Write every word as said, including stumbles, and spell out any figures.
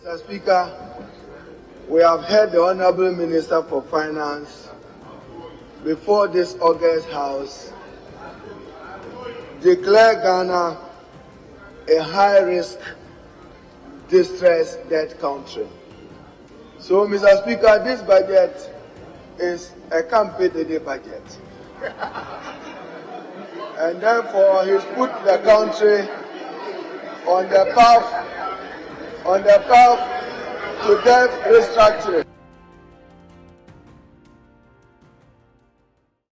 Mister Speaker, we have heard the Honorable Minister for Finance before this August House declare Ghana a high-risk, distressed debt country. So, Mister Speaker, this budget is a campaign dede budget. And therefore, he's put the country on the path, on the path to debt restructuring.